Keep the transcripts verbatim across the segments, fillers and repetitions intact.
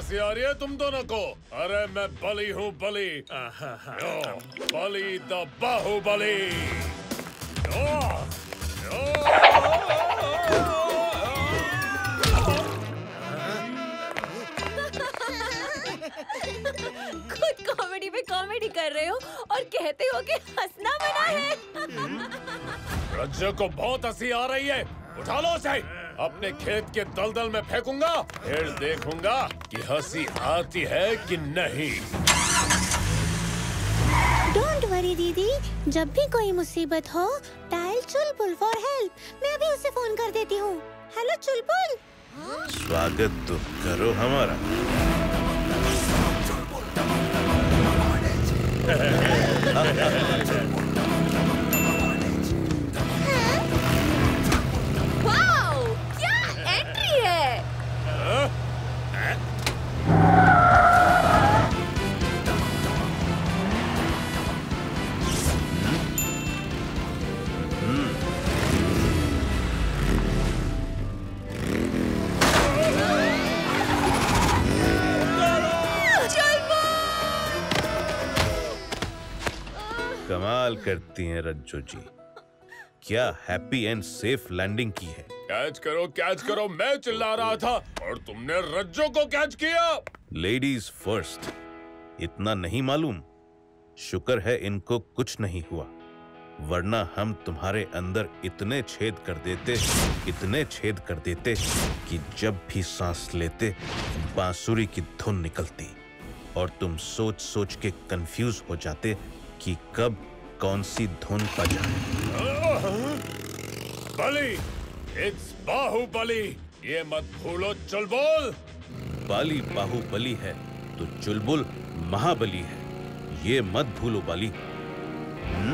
हंसी आ रही है तुम दोनों को? अरे मैं बली हूँ, बली। यो, बली द बाहुबली। यो, खुद कॉमेडी पे कॉमेडी कर रहे हो और कहते हो कि हंसना मना है। रज्जो को बहुत हंसी आ रही है, उठा लो उसे। अपने खेत के दलदल में फेंकूंगा, फिर देखूंगा कि हंसी आती है कि नहीं। डोंट वरी दीदी, जब भी कोई मुसीबत हो डायल चुलबुल फॉर हेल्प। मैं अभी उसे फोन कर देती हूँ। हेलो चुलबुल। स्वागत तो करो हमारा। वाओ, क्या एंट्री है। कमाल करती हैं रज्जो जी, क्या हैप्पी एंड सेफ लैंडिंग की है। कैच करो, कैच करो, मैं चिल्ला रहा था और तुमने रज्जो को कैच किया। लेडीज फर्स्ट, इतना नहीं मालूम? शुक्र है इनको कुछ नहीं हुआ, वरना हम तुम्हारे अंदर इतने छेद कर देते, इतने छेद कर देते कि जब भी सांस लेते बांसुरी की धुन निकलती और तुम सोच सोच के कंफ्यूज हो जाते कि कब कौन सी धुन बजाए। बली, इट्स बाहुबली, ये मत भूलो चुलबुल। बाली बाहुबली है तो चुलबुल महाबली है, ये मत भूलो बाली। हम्म?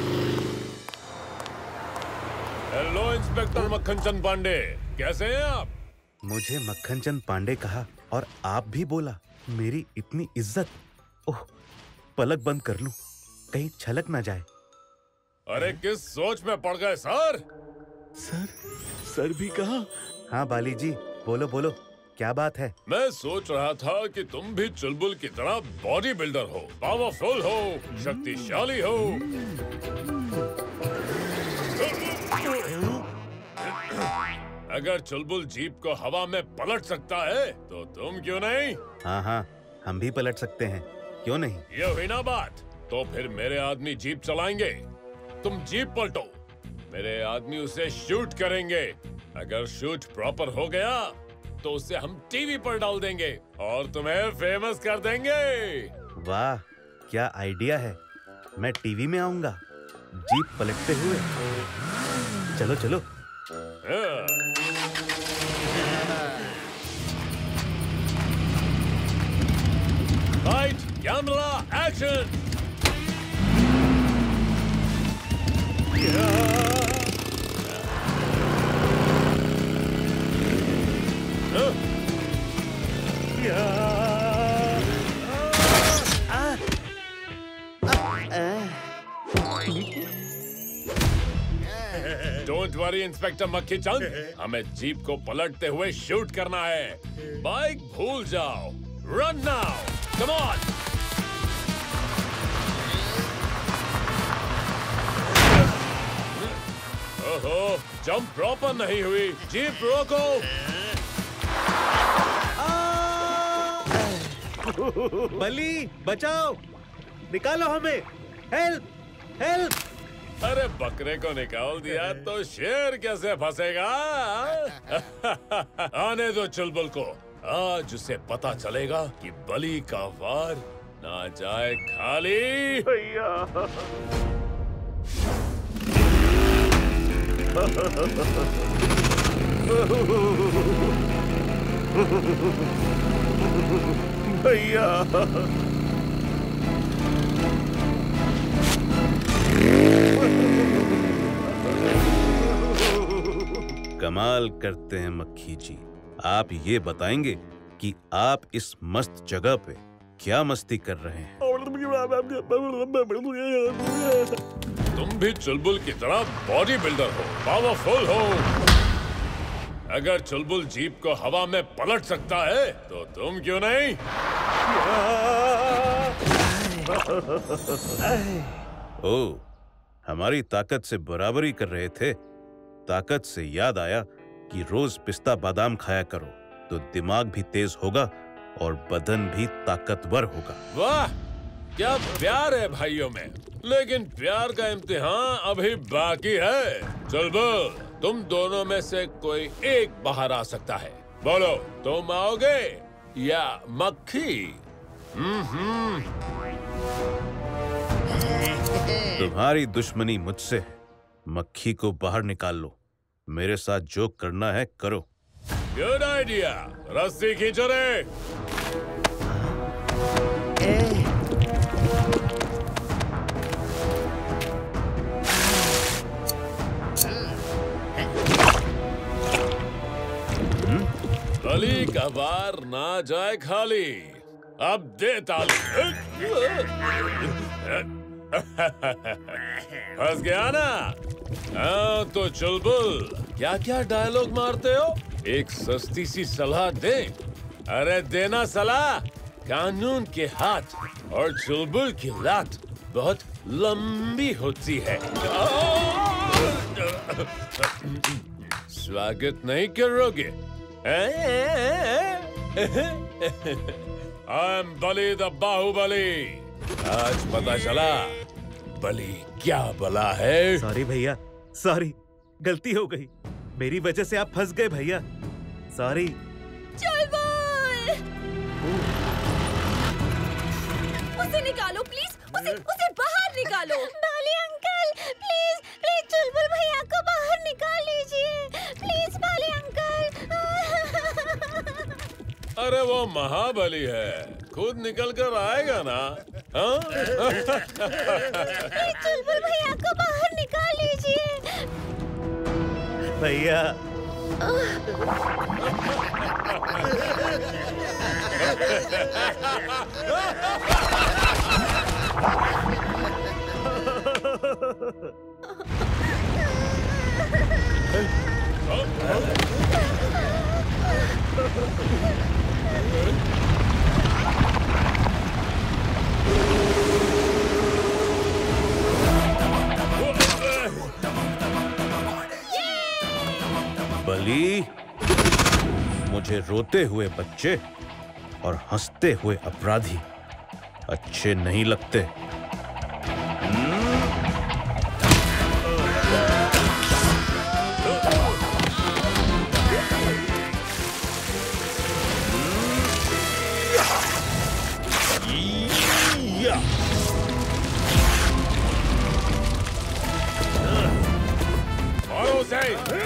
हेलो इंस्पेक्टर मक्खन चंद पांडे, कैसे हैं आप? मुझे मक्खन चंद पांडे कहा और आप भी बोला। मेरी इतनी इज्जत। ओह, पलक बंद कर लूं, कहीं छलक ना जाए। अरे किस सोच में पड़ गए सर? सर सर भी कहा। हाँ बाली जी, बोलो बोलो, क्या बात है? मैं सोच रहा था कि तुम भी चुलबुल की तरह बॉडी बिल्डर हो, पावरफुल हो, शक्तिशाली हो। अगर चुलबुल जीप को हवा में पलट सकता है तो तुम क्यों नहीं? हाँ हाँ, हम भी पलट सकते हैं, क्यों नहीं? ये हुई ना बात। तो फिर मेरे आदमी जीप चलाएंगे, तुम जीप पलटो, मेरे आदमी उसे शूट करेंगे। अगर शूट प्रॉपर हो गया तो उसे हम टीवी पर डाल देंगे और तुम्हें फेमस कर देंगे। वाह, क्या आइडिया है। मैं टीवी में आऊंगा जीप पलटते हुए। चलो चलो। Right, camera, action. Don't worry inspector Makkhi Chand, हमें जीप को पलटते हुए शूट करना है। बाइक भूल जाओ, रन नाउ, कम ऑन। ओहो, जंप प्रॉपर नहीं हुई, जीप रोको। बली बचाओ, निकालो हमें, हेल्प हेल्प। अरे बकरे को निकाल दिया तो शेर कैसे फंसेगा? आने दो चुलबुल को, आज उसे पता चलेगा कि बली का वार ना जाए खाली। भैया भैया कमाल करते हैं मक्खी जी। आप ये बताएंगे कि आप इस मस्त जगह पे क्या मस्ती कर रहे हैं? तुम भी चुलबुल की तरह बॉडी बिल्डर हो, पावरफुल हो। अगर चुलबुल जीप को हवा में पलट सकता है तो तुम क्यों नहीं? ओ, हमारी ताकत से बराबरी कर रहे थे। ताकत से याद आया कि रोज पिस्ता बादाम खाया करो तो दिमाग भी तेज होगा और बदन भी ताकतवर होगा। वाह, क्या प्यार है भाइयों में। लेकिन प्यार का इम्तिहान अभी बाकी है। चुलबुल, तुम दोनों में से कोई एक बाहर आ सकता है। बोलो, तुम आओगे या मक्खी? हम्म तुम्हारी दुश्मनी मुझसे है। मक्खी को बाहर निकाल लो। मेरे साथ जो करना है करो। Good idea. रस्सी खींचो रे। बलि का वार ना जाए खाली। अब दे ताली। फंस गया ना? हाँ तो चुलबुल, क्या क्या डायलॉग मारते हो? एक सस्ती सी सलाह दे। अरे देना सलाह। कानून के हाथ और चुलबुल की लात बहुत लंबी होती है। स्वागत नहीं करोगे? I am Bali the Baahubali. आज पता चला बलि क्या बला है। सॉरी भैया, सॉरी, गलती हो गई। मेरी वजह से आप फंस गए भैया। सॉरी। चुलबुल, उसे निकालो प्लीज। उसे उसे बाहर निकालो। Bali uncle, please please Chulbul भैया को बाहर निकाल लीजिए। Please Bali uncle. अरे वो महाबली है, खुद निकल कर आएगा ना। हाँ? प्लीज चुलबुल भैया को बाहर निकाल लीजिए। भैया बलि, मुझे रोते हुए बच्चे और हंसते हुए अपराधी अच्छे नहीं लगते। मारो उसे।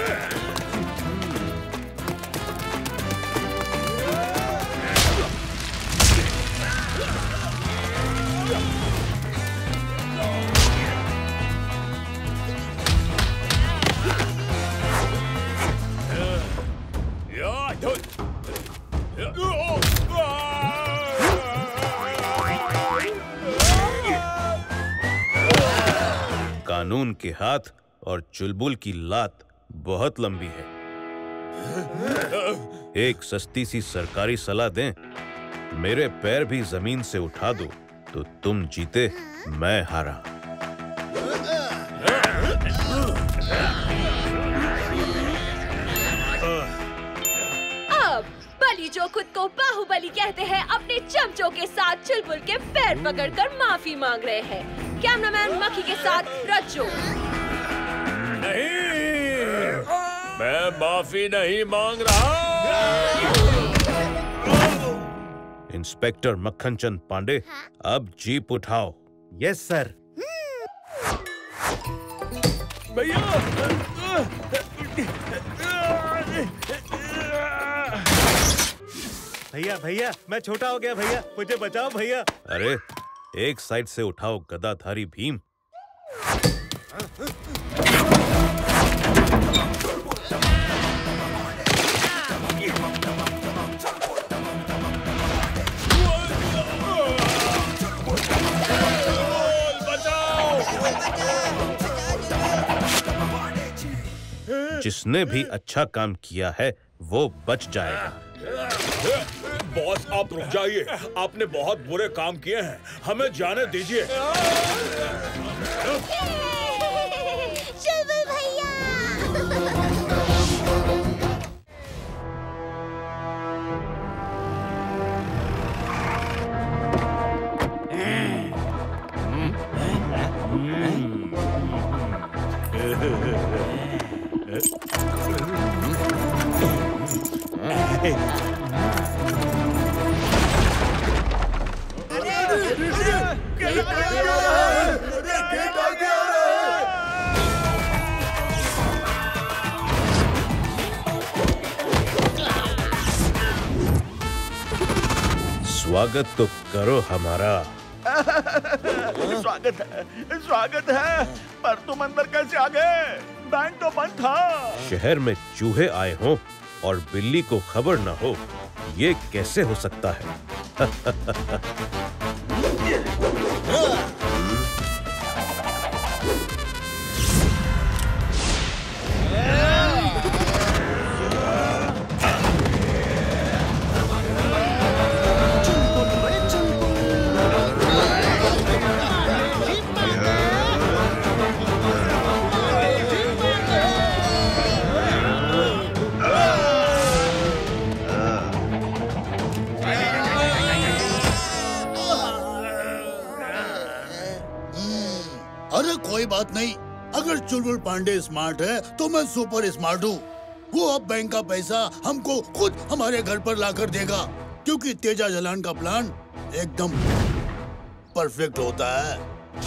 कानून के हाथ और चुलबुल की लात बहुत लंबी है। एक सस्ती सी सरकारी सलाह दें, मेरे पैर भी जमीन से उठा दो तो तुम जीते, मैं हारा। अब बलि, जो खुद को बाहुबली कहते हैं, अपने चमचों के साथ चुलबुल के पैर पकड़कर माफी मांग रहे हैं। कैमरामैन मक्खी के साथ रज्जो। नहीं, मैं माफी नहीं मांग रहा। इंस्पेक्टर मक्खन चंद पांडे, अब जीप उठाओ। Yes sir. भैया, भैया भैया मैं छोटा हो गया भैया, मुझे बचाओ भैया। अरे एक साइड से उठाओ गदाधारी भीम। जिसने भी अच्छा काम किया है वो बच जाएगा। बॉस आप रुक जाइए, आपने बहुत बुरे काम किए हैं, हमें जाने दीजिए। चुलबुल भैया। स्वागत तो करो हमारा। स्वागत है, स्वागत है, पर तुम अंदर कैसे आ गए? बैंक तो बंद था। शहर में चूहे आए हों और बिल्ली को खबर न हो, ये कैसे हो सकता है? कोई बात नहीं, अगर चुलबुल पांडे स्मार्ट है तो मैं सुपर स्मार्ट हूँ। वो अब बैंक का पैसा हमको खुद हमारे घर पर लाकर देगा, क्योंकि तेजा जलान का प्लान एकदम परफेक्ट होता है।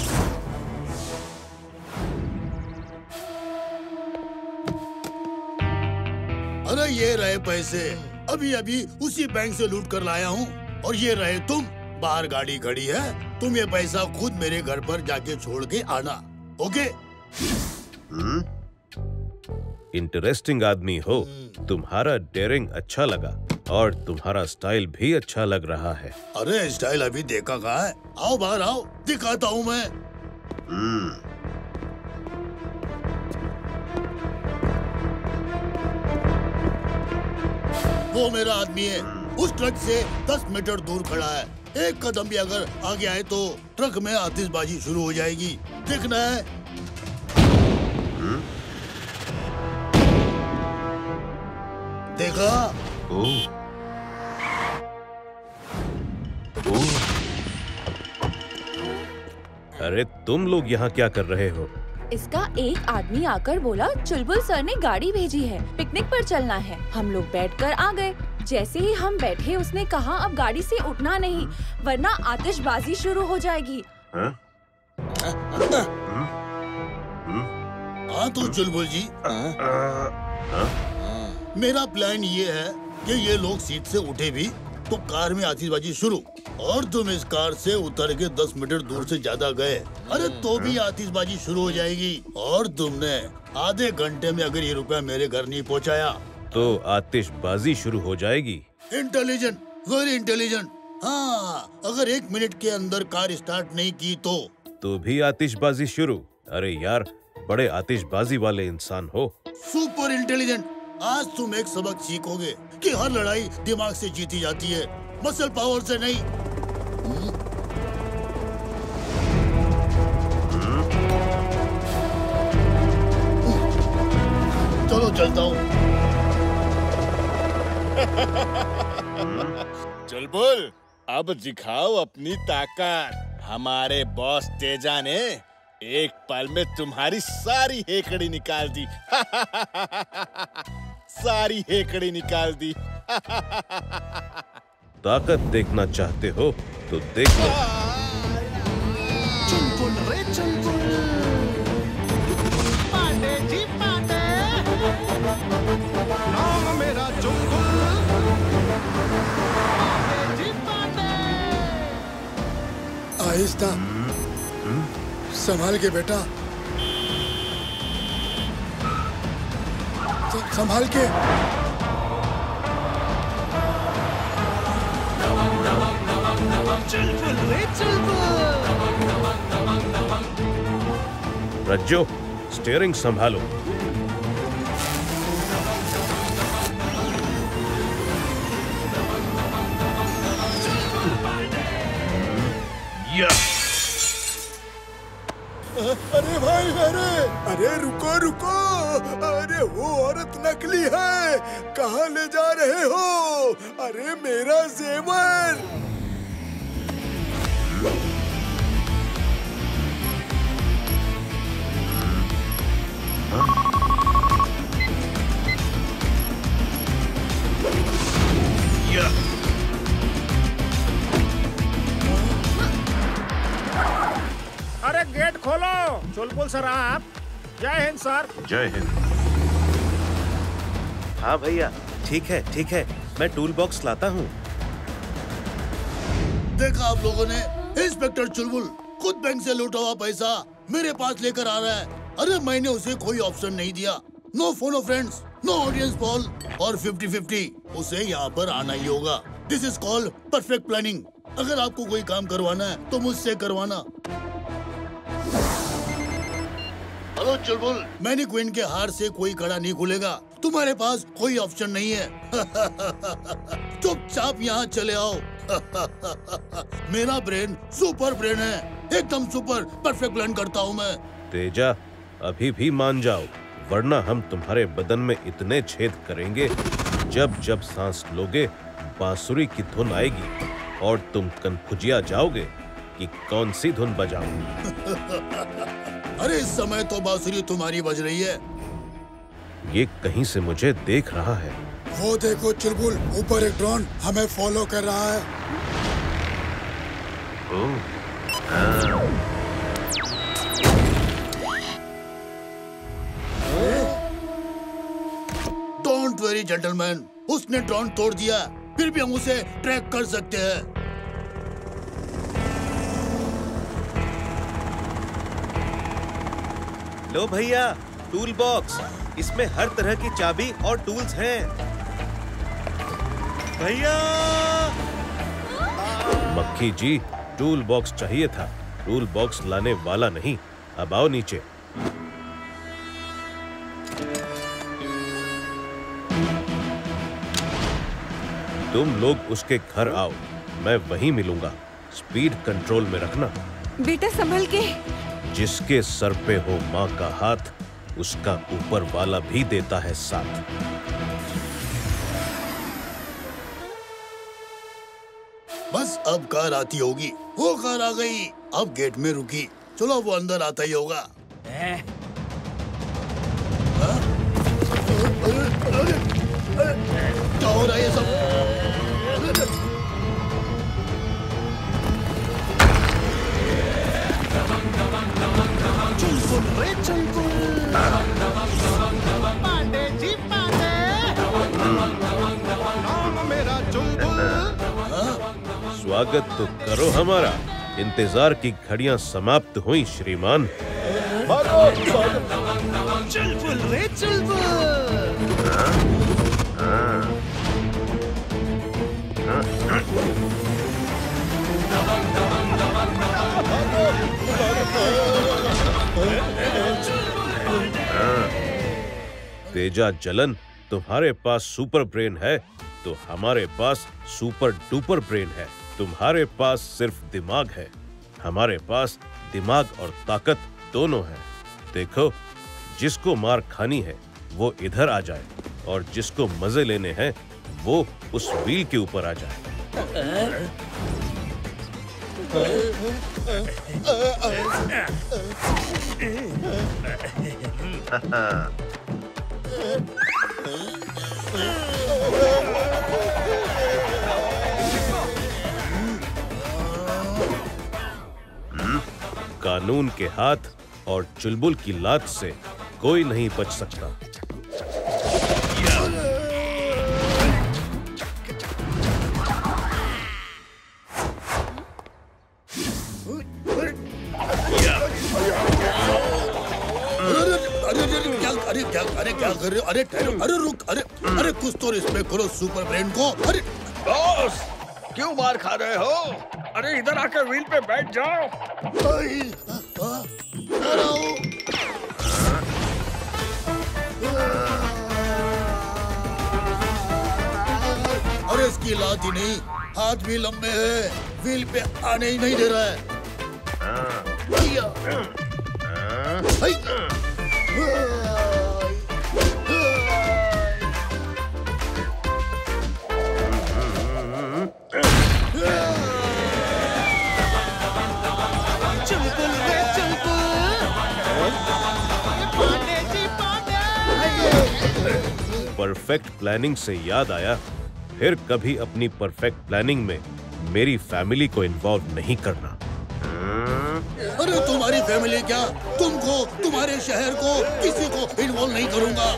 अरे ये रहे पैसे, अभी अभी उसी बैंक से लूट कर लाया हूँ। और ये रहे तुम, बाहर गाड़ी खड़ी है, तुम ये पैसा खुद मेरे घर पर जाके छोड़ के आना, ओके? इंटरेस्टिंग आदमी हो, तुम्हारा डेयरिंग अच्छा लगा और तुम्हारा स्टाइल भी अच्छा लग रहा है। अरे स्टाइल अभी देखा कहाँ है? आओ बाहर आओ, दिखाता हूँ मैं। वो मेरा आदमी है, उस ट्रक से दस मीटर दूर खड़ा है। एक कदम भी अगर आगे आए तो ट्रक में आतिशबाजी शुरू हो जाएगी। देखना है? देखा? ओह। ओह। अरे तुम लोग यहाँ क्या कर रहे हो? इसका एक आदमी आकर बोला चुलबुल सर ने गाड़ी भेजी है, पिकनिक पर चलना है। हम लोग बैठकर आ गए। जैसे ही हम बैठे उसने कहा अब गाड़ी से उठना नहीं, वरना आतिशबाजी शुरू हो जाएगी। हाँ? हाँ तो चुलबुल जी, हाँ? मेरा प्लान ये है कि ये लोग सीट से उठे भी तो कार में आतिशबाजी शुरू, और तुम इस कार से उतर के दस मीटर दूर से ज्यादा गए, अरे तो भी आतिशबाजी शुरू हो जाएगी। और तुमने आधे घंटे में अगर ये रुपया मेरे घर नहीं पहुंचाया तो आतिशबाजी शुरू हो जाएगी। Intelligent, very intelligent. हाँ, अगर एक मिनट के अंदर कार स्टार्ट नहीं की तो तो भी आतिशबाजी शुरू। अरे यार, बड़े आतिशबाजी वाले इंसान हो। Super intelligent. आज तुम एक सबक सीखोगे कि हर लड़ाई दिमाग से जीती जाती है, मसल पावर से नहीं। चलो चलता हूँ। चुलबुल, अब दिखाओ अपनी ताकत। हमारे बॉस तेजा ने एक पल में तुम्हारी सारी हेकड़ी निकाल दी। सारी हेकड़ी निकाल दी। ताकत देखना चाहते हो तो देख लो। चुलबुल रे चुलबुल, पांडे जी पांडे, नाम मेरा चुलबुल, पांडे जी पांडे। आहिस्ता, संभाल के बेटा, संभाल के। चुलबुल रे चुलबुल। रज्जो, स्टीयरिंग संभालो। अरे भाई अरे अरे रुको रुको, अरे वो औरत नकली है, कहाँ ले जा रहे हो? अरे मेरा जेवर। अरे गेट खोलो। चुलबुल सर आप। जय हिंद सर। जय हिंद। हाँ भैया, ठीक है ठीक है, मैं टूल बॉक्स लाता हूँ। देखा आप लोगों ने, इंस्पेक्टर चुलबुल खुद बैंक से लूटा हुआ पैसा मेरे पास लेकर आ रहा है। अरे मैंने उसे कोई ऑप्शन नहीं दिया, no phone off friends, no audience call और फिफ्टी फिफ्टी। उसे यहाँ पर आना ही होगा। This is called perfect planning. अगर आपको कोई काम करवाना है तो मुझसे करवाना। हेलो चुलबुल, मैनी क्वीन के हार से कोई कड़ा नहीं खुलेगा। तुम्हारे पास कोई ऑप्शन नहीं है। चुपचाप यहाँ चले आओ। मेरा ब्रेन सुपर ब्रेन है, एकदम सुपर परफेक्ट प्लान करता हूँ मैं। तेजा, अभी भी मान जाओ, वरना हम तुम्हारे बदन में इतने छेद करेंगे, जब जब सांस लोगे बांसुरी की धुन आएगी और तुम कन्फ्यूजिया जाओगे कि कौन सी धुन बजाऊं। अरे इस समय तो बांसुरी तुम्हारी बज रही है। ये कहीं से मुझे देख रहा है। वो देखो चुलबुल, ऊपर एक ड्रोन हमें फॉलो कर रहा है। डोंट वरी जेंटलमैन, उसने ड्रोन तोड़ दिया, फिर भी हम उसे ट्रैक कर सकते हैं। लो भैया, टूल बॉक्स, इसमें हर तरह की चाबी और टूल्स हैं। भैया! मक्खी जी, टूल बॉक्स चाहिए था, टूल बॉक्स लाने वाला नहीं। अब आओ नीचे। तुम लोग उसके घर आओ, मैं वहीं मिलूंगा। स्पीड कंट्रोल में रखना। बेटा संभल के। जिसके सर पे हो माँ का हाथ, उसका ऊपर वाला भी देता है साथ। बस अब कार आती होगी। वो कार आ गई, अब गेट में रुकी। चलो वो अंदर आता ही होगा। क्या हो रहा है ये सब? चुलबुल रे चुलबुल, पांडे जी पांडे, नाम मेरा चुलबुल। स्वागत तो करो हमारा। इंतजार की घड़ियां समाप्त हुई श्रीमान। चुलबुल रे चुलबुल। तेजा जलन, तुम्हारे पास सुपर ब्रेन है तो हमारे पास सुपर डुपर ब्रेन है। तुम्हारे पास सिर्फ दिमाग है, हमारे पास दिमाग और ताकत दोनों है। देखो, जिसको मार खानी है वो इधर आ जाए, और जिसको मजे लेने हैं वो उस व्हील के ऊपर आ जाए। कानून के हाथ और चुलबुल की लात से कोई नहीं बच सकता। अरे क्या अरे क्या कर रहे हो? अरे ठहरो, अरे रुक, अरे अरे कुछ तो रिस्पेक्ट करो सुपर ब्रेन को। अरे बॉस, क्यों मार खा रहे हो? अरे इधर आकर व्हील पे बैठ जाओ। अरे इसकी लात ही नहीं, हाथ भी लंबे हैं, व्हील पे आने ही नहीं दे रहा है। चुलबुल रे चुलबुल, पांडे जी पांडे। परफेक्ट प्लानिंग से याद आया, फिर कभी अपनी परफेक्ट प्लानिंग में मेरी फैमिली को इन्वॉल्व नहीं करना। अरे तुम्हारी फैमिली क्या, तुमको, तुम्हारे शहर को, किसी को इन्वॉल्व नहीं करूंगा।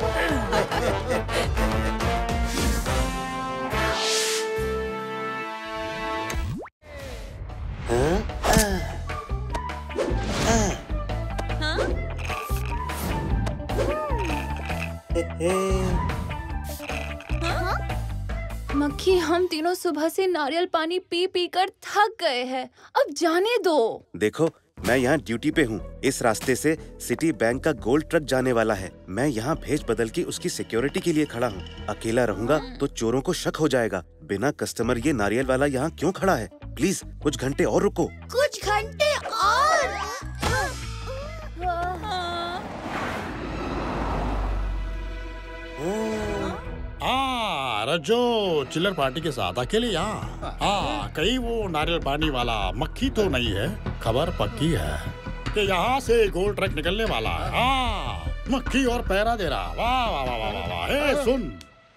मक्खी, हम तीनों सुबह से नारियल पानी पी पी कर थक गए हैं, अब जाने दो। देखो, मैं यहाँ ड्यूटी पे हूँ। इस रास्ते से सिटी बैंक का गोल्ड ट्रक जाने वाला है। मैं यहाँ भेज बदल की उसकी सिक्योरिटी के लिए खड़ा हूँ। अकेला रहूंगा तो चोरों को शक हो जाएगा। बिना कस्टमर ये नारियल वाला यहाँ क्यों खड़ा है? प्लीज कुछ घंटे और रुको। कुछ घंटे और? हाँ, रज्जो चिल्लर पार्टी के साथ अकेले यहाँ। हाँ, कहीं वो नारियल पानी वाला मक्खी तो नहीं है? खबर पक्की है कि यहाँ से गोल्ड ट्रक निकलने वाला है। हाँ, मक्खी और पैरा दे रहा। वाह वाह वाह वाह वाह। ए, सुन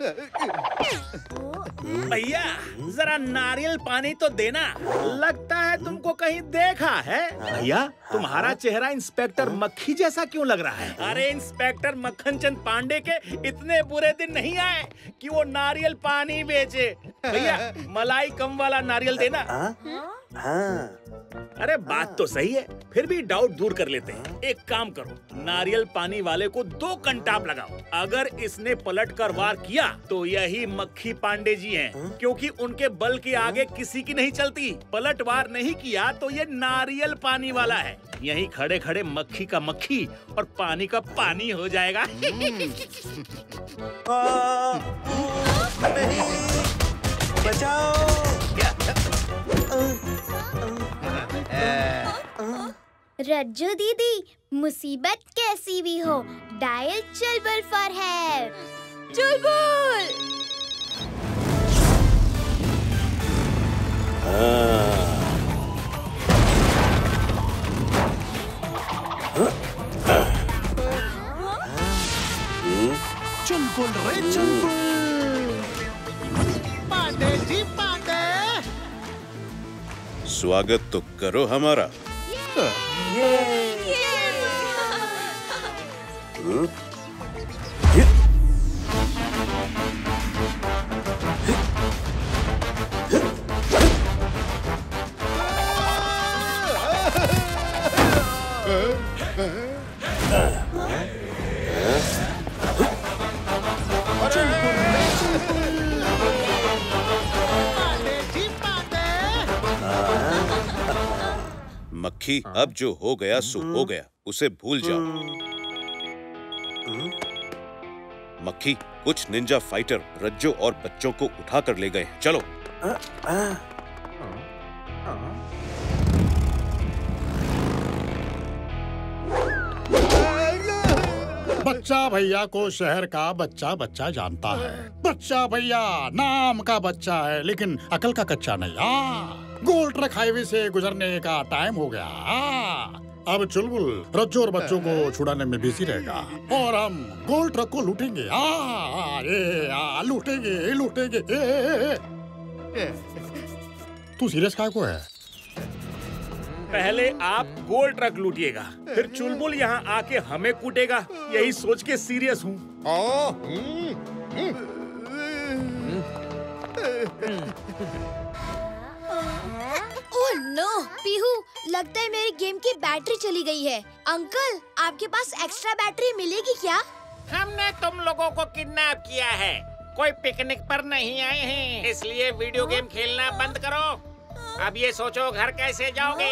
भैया, जरा नारियल पानी तो देना। लगता है तुमको कहीं देखा है। भैया, तुम्हारा चेहरा इंस्पेक्टर मक्खी जैसा क्यों लग रहा है? अरे इंस्पेक्टर मक्खन चंद पांडे के इतने बुरे दिन नहीं आए कि वो नारियल पानी बेचे। भैया, मलाई कम वाला नारियल देना। हाँ। अरे बात तो सही है, फिर भी डाउट दूर कर लेते हैं। एक काम करो, नारियल पानी वाले को दो कंटाप लगाओ। अगर इसने पलट कर वार किया तो यही मक्खी पांडे जी हैं, क्योंकि उनके बल के आगे किसी की नहीं चलती। पलट वार नहीं किया तो ये नारियल पानी वाला है। यहीं खड़े खड़े मक्खी का मक्खी और पानी का पानी हो जाएगा। बचाओ। रज्जू दीदी, मुसीबत कैसी भी हो, dial Chulbul for help. Chulbul. Chulbul रे चुलबुल, पांडे जी पांडे। स्वागत तो करो हमारा। मक्खी, अब जो हो गया सो हो गया, उसे भूल जाओ। मक्खी, कुछ निंजा फाइटर रज्जो और बच्चों को उठा कर ले गए हैं। चलो। बच्चा भैया को शहर का बच्चा बच्चा जानता है। बच्चा भैया नाम का बच्चा है, लेकिन अकल का कच्चा नहीं। हाँ, गोल्ड ट्रक हाईवे से गुजरने का टाइम हो गया। हाँ, अब चुलबुल रज्जो और बच्चों को छुड़ाने में बिजी रहेगा और हम गोल्ड ट्रक को लूटेंगे। हाँ, ये आ, लूटेंगे लूटेंगे। ए, ए, ए। तू सीरियस काय को है? पहले आप गोल्ड ट्रक लूटिएगा, फिर चुलबुल यहाँ आके हमें कूटेगा। यही सोच के सीरियस हूँ। ओह नो, पीहू, लगता है मेरी गेम की बैटरी चली गई है। अंकल, आपके पास एक्स्ट्रा बैटरी मिलेगी क्या? हमने तुम लोगों को किडनैप किया है, कोई पिकनिक पर नहीं आए हैं, इसलिए वीडियो गेम खेलना बंद करो। अब ये सोचो घर कैसे जाओगे?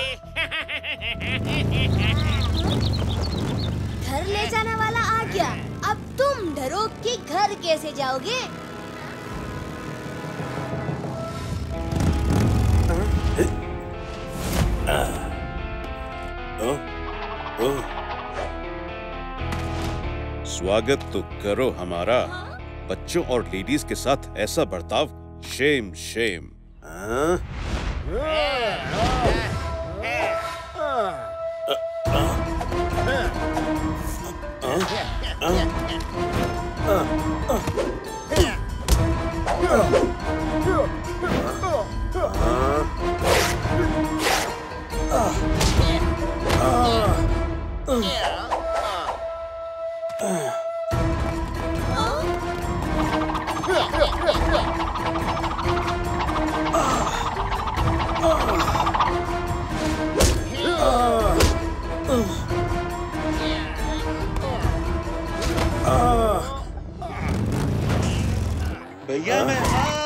घर ले जाने वाला आ गया, अब तुम डरो कि घर कैसे जाओगे? स्वागत तो करो हमारा। बच्चों और लेडीज के साथ ऐसा बर्ताव, शेम शेम। भैया मैं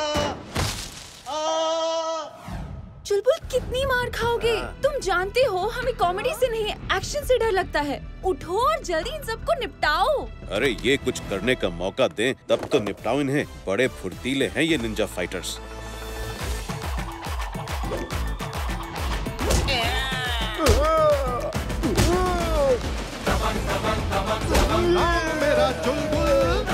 चुलबुल कितनी मार खाओगे? तुम जानते हो हमें कॉमेडी से नहीं एक्शन से डर लगता है। उठो और जल्दी इन सबको निपटाओ। अरे ये कुछ करने का मौका दें तब तो निपटाओ इन्हें। बड़े फुर्तीले हैं ये निंजा फाइटर्स। मेरा चुलबुल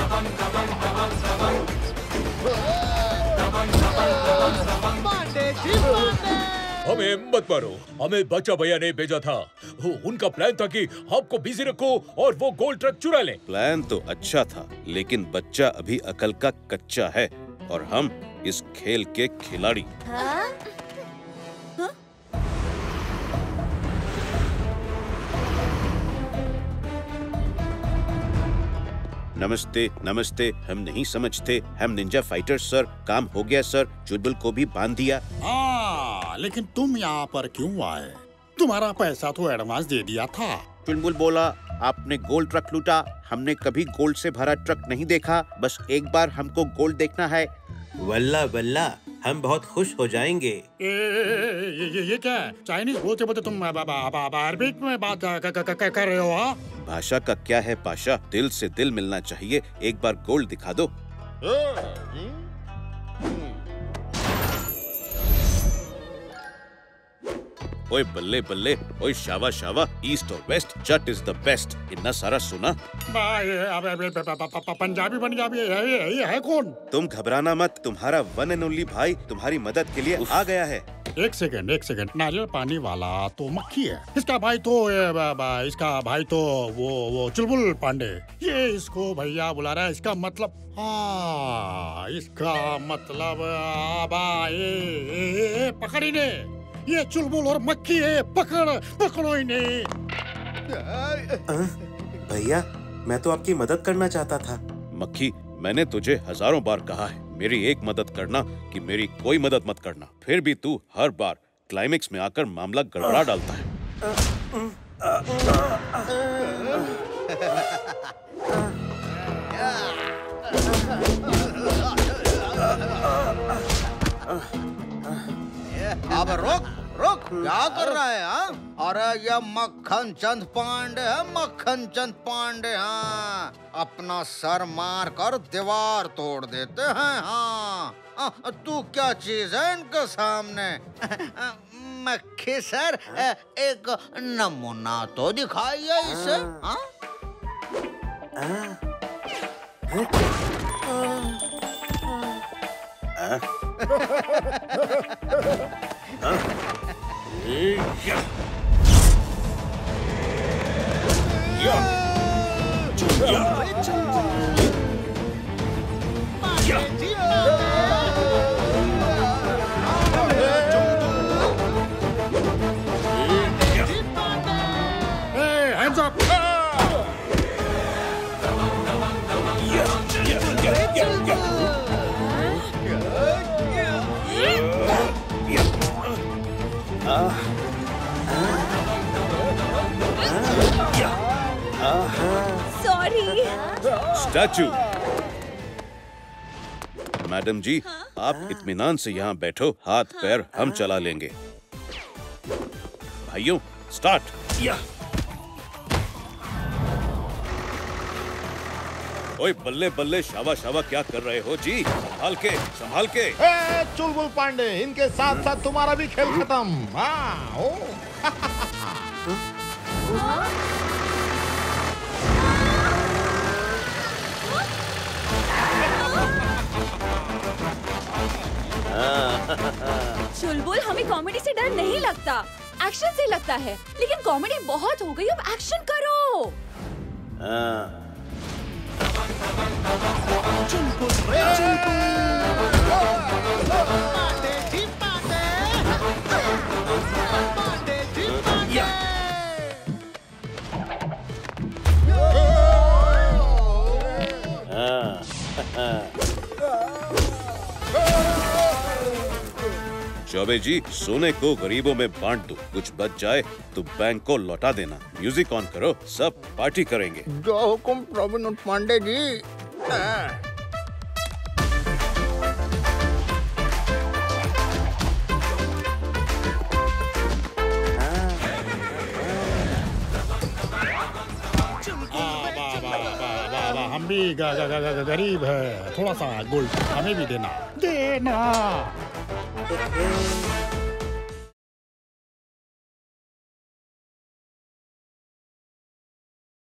पांडे जी पांडे। हमें मत मारो, हमें बच्चा भैया ने भेजा था। उनका प्लान था कि आपको बिजी रखो और वो गोल्ड ट्रक चुरा लें। प्लान तो अच्छा था, लेकिन बच्चा अभी अकल का कच्चा है और हम इस खेल के खिलाड़ी। हाँ? नमस्ते नमस्ते, हम नहीं समझते, हम निंजा फाइटर्स सर। काम हो गया सर, चुलबुल को भी बांध दिया। हाँ, लेकिन तुम यहाँ पर क्यों आए? तुम्हारा पैसा तो एडवांस दे दिया था। चुलबुल बोला आपने गोल्ड ट्रक लूटा। हमने कभी गोल्ड से भरा ट्रक नहीं देखा, बस एक बार हमको गोल्ड देखना है। वल्ला वल्ला, हम बहुत खुश हो जाएंगे। ए, ये, ये, ये क्या है? चाइनीज बोलते बोलते तुम अरबिक में बात कर रहे हो? हाँ, भाषा का क्या है पाशा, दिल से दिल मिलना चाहिए। एक बार गोल्ड दिखा दो। ओए बल्ले बल्ले, ओए शावा शावा, ईस्ट और west, Jatt is the best. इतना सारा सुना? पंजाबी पंजाबी है, ये, ये है कौन? तुम घबराना मत, तुम्हारा वन एंड ओनली भाई तुम्हारी मदद के लिए आ गया है। एक सेकंड एक सेकंड, नारियल पानी वाला तो मक्खी है, इसका भाई तो इसका भाई तो वो वो चुलबुल पांडे। ये इसको भैया बुला रहा है, इसका मतलब हाँ, इसका मतलब ये पकड़ी ने, ये चुलबुल और मक्खी है, पकड़ पकड़ो इन्हें। भैया मैं तो आपकी मदद करना चाहता था। मक्खी, मैंने तुझे हजारों बार कहा है मेरी एक मदद करना कि मेरी कोई मदद मत करना, फिर भी तू हर बार क्लाइमेक्स में आकर मामला गड़बड़ा डालता है। अब रुक रुक, क्या कर रहा है? हाँ, अरे ये मक्खन चंद पांडे है, मक्खन चंद पांडे। हाँ, अपना सर मार कर दीवार तोड़ देते हैं। हाँ, तू क्या चीज है इनके सामने? मक्खी सर, एक नमूना तो दिखाइए इसे। हाँ? Hey, hands up! Sorry. Statue. Madam जी, आप इत्मीनान से यहाँ बैठो, हाथ पैर हम चला लेंगे। भाइयों, स्टार्ट। ओए बल्ले बल्ले, शावा शावा, क्या कर रहे हो जी? संभाल के संभाल के। ए, चुलबुल पांडे, इनके साथ साथ तुम्हारा भी खेल खत्म। हाँ, ओ। चुलबुल, हमें कॉमेडी से डर नहीं लगता, एक्शन से लगता है। लेकिन कॉमेडी बहुत हो गई, अब एक्शन करो। चुलबुल, पांडे जी पांडे, पांडे जी पांडे। चौबे जी, सोने को गरीबों में बांट दो, कुछ बच जाए तो बैंक को लौटा देना। म्यूजिक ऑन करो, सब पार्टी करेंगे। जो हुकुम रॉबिन पांडे जी। हम भी ग, ग, ग, ग, गरीब है, थोड़ा सा गोल्ड हमें भी देना देना।